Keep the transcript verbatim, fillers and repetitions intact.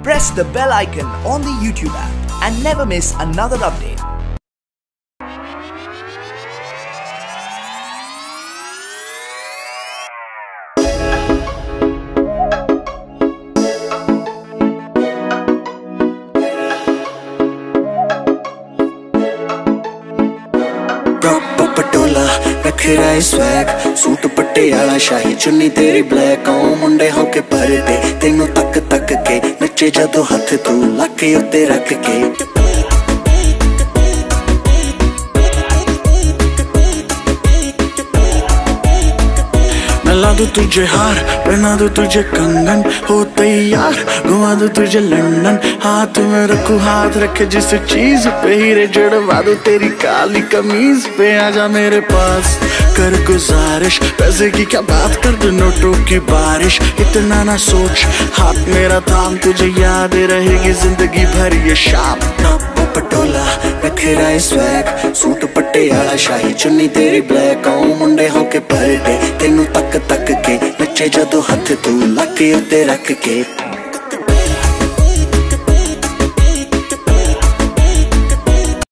press the bell icon on the YouTube app and never miss another update. Patola रख रहा है swag suit पट्टे आला शाही चुन्नी तेरी ब्लैक आओ मुंडे होके भरते तेनू तक तक के नचे जदों हथ तू लक उत्ते रख के ला दूं तुझे हार पहना दूं तुझे कंगन हो तैयार घुमा दूं तुझे लंदन हाथ में रखूं हाथ रखे जिस चीज पे हीरे जड़वा दूं तेरी काली कमीज पे आजा मेरे पास कर गुजारिश पैसे की क्या बात कर दो नोटों की बारिश इतना ना सोच हाथ मेरा थाम तुझे याद रहेगी जिंदगी भर ये शाम पटोला रख रहा है स्वैग सूट पट्टे आला शाही चुन्नी तेरी ब्लैक आओ मुंडे होके भरते तेनू तक तक के नचे जदों हथ तू लक उत्ते रख के